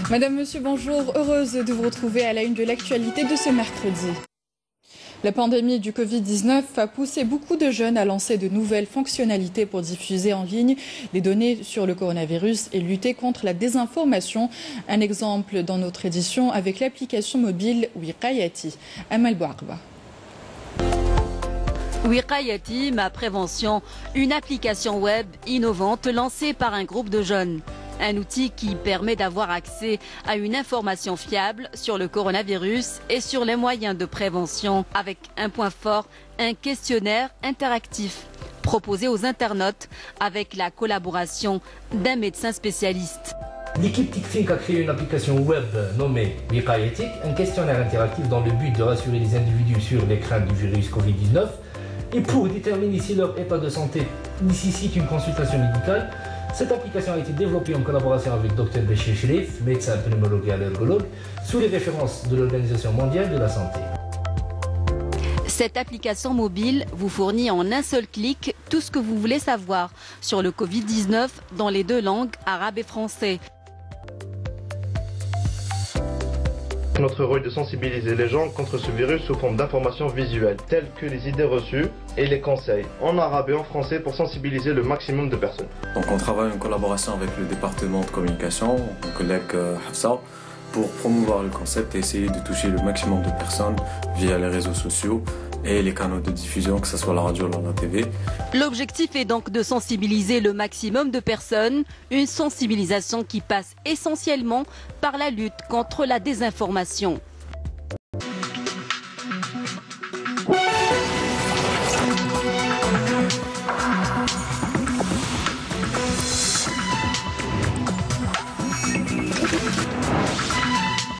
Madame, Monsieur, bonjour. Heureuse de vous retrouver à la une de l'actualité de ce mercredi. La pandémie du Covid-19 a poussé beaucoup de jeunes à lancer de nouvelles fonctionnalités pour diffuser en ligne les données sur le coronavirus et lutter contre la désinformation. Un exemple dans notre édition avec l'application mobile Wiqayati. Amal Bouarba. Wiqayati, ma prévention, une application web innovante lancée par un groupe de jeunes. Un outil qui permet d'avoir accès à une information fiable sur le coronavirus et sur les moyens de prévention, avec un point fort, un questionnaire interactif proposé aux internautes avec la collaboration d'un médecin spécialiste. L'équipe TICFINC a créé une application web nommée Wiqayati, un questionnaire interactif dans le but de rassurer les individus sur les craintes du virus Covid-19 et pour déterminer si leur état de santé nécessite une consultation médicale. Cette application a été développée en collaboration avec Dr Béchir Chérif, médecin pneumologue et allergologue, sous les références de l'Organisation mondiale de la santé. Cette application mobile vous fournit en un seul clic tout ce que vous voulez savoir sur le Covid-19 dans les deux langues, arabe et français. Notre rôle est de sensibiliser les gens contre ce virus sous forme d'informations visuelles, telles que les idées reçues et les conseils, en arabe et en français pour sensibiliser le maximum de personnes. Donc on travaille en collaboration avec le département de communication, mon collègue Hafsa, pour promouvoir le concept et essayer de toucher le maximum de personnes via les réseaux sociaux et les canaux de diffusion, que ce soit la radio ou la TV. L'objectif est donc de sensibiliser le maximum de personnes, une sensibilisation qui passe essentiellement par la lutte contre la désinformation.